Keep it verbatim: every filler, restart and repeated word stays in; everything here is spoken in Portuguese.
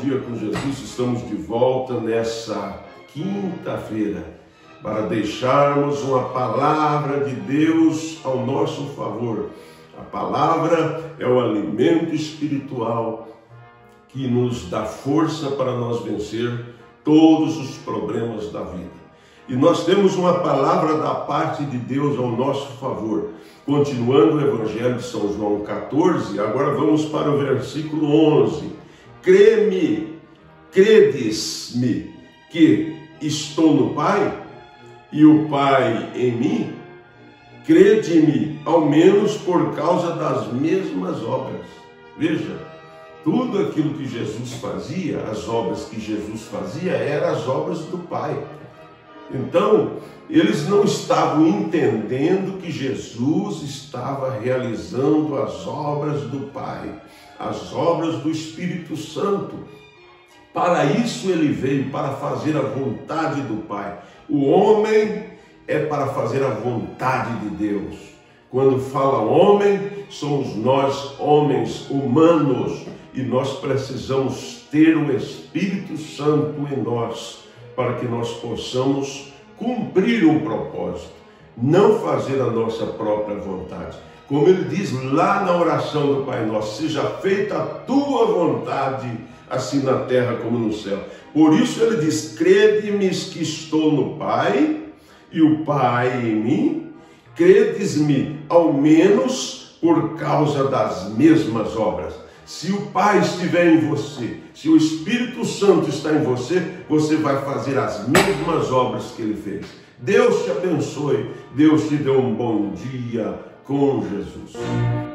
Dia com Jesus. Estamos de volta nessa quinta-feira para deixarmos uma palavra de Deus ao nosso favor. A palavra é o alimento espiritual que nos dá força para nós vencer todos os problemas da vida. E nós temos uma palavra da parte de Deus ao nosso favor. Continuando o Evangelho de São João catorze, agora vamos para o versículo onze. Crê-me, credes-me que estou no Pai e o Pai em mim? Crede-me, ao menos por causa das mesmas obras. Veja, tudo aquilo que Jesus fazia, as obras que Jesus fazia, eram as obras do Pai. Então, eles não estavam entendendo que Jesus estava realizando as obras do Pai, as obras do Espírito Santo. Para isso ele veio, para fazer a vontade do Pai. O homem é para fazer a vontade de Deus. Quando fala homem, somos nós homens humanos e nós precisamos ter o Espírito Santo em nós para que nós possamos cumprir um propósito, não fazer a nossa própria vontade. Como ele diz lá na oração do Pai Nosso, seja feita a tua vontade, assim na terra como no céu. Por isso ele diz, crede-me que estou no Pai e o Pai em mim, credes-me ao menos por causa das mesmas obras. Se o Pai estiver em você, se o Espírito Santo está em você, você vai fazer as mesmas obras que ele fez. Deus te abençoe, Deus te dê um bom dia com Jesus.